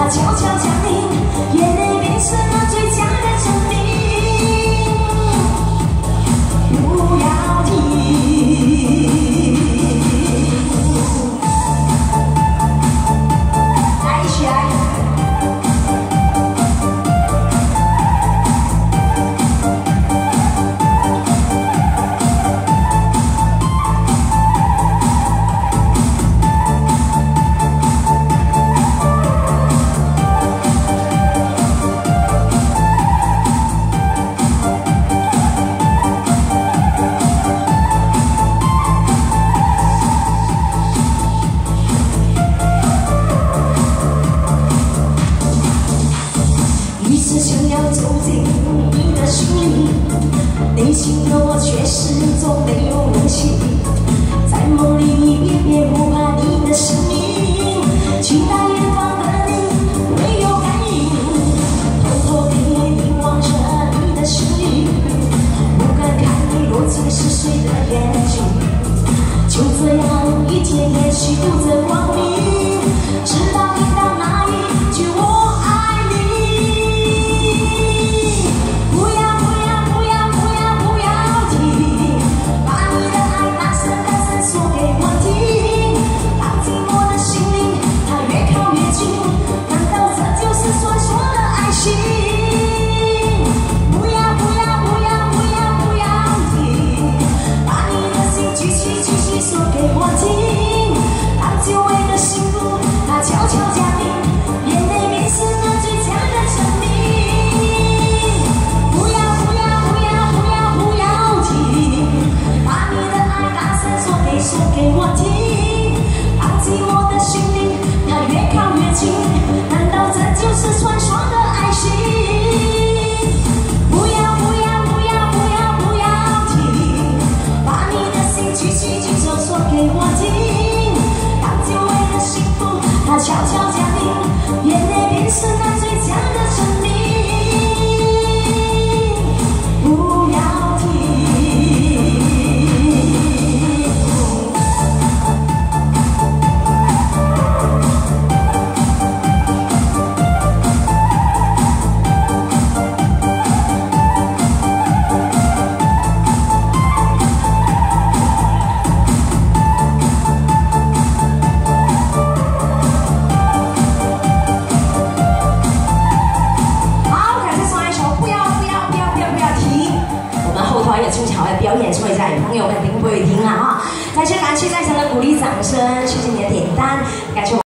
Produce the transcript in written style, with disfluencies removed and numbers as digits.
它悄悄降临，眼泪便是那最佳的证明。不要停。 想要走进你的心里，内心的我却始终没有勇气。在梦里一遍遍呼唤你的声音，期待远方的你会有感应。偷偷地凝望着你的心里，不敢看你落进逝水的眼睛。就这样一天天虚度着光阴，直到听到那一句我。 难道这就是传说的爱情？不要停，把你的心举起举手说给我听。当久违的幸福，它悄悄降临，眼泪便是那最佳的证明。不要停。 演出场来表演出一下，有朋友们一定不会听啊！哈！再次感谢在场的鼓励掌声，谢谢你的点单，感谢我。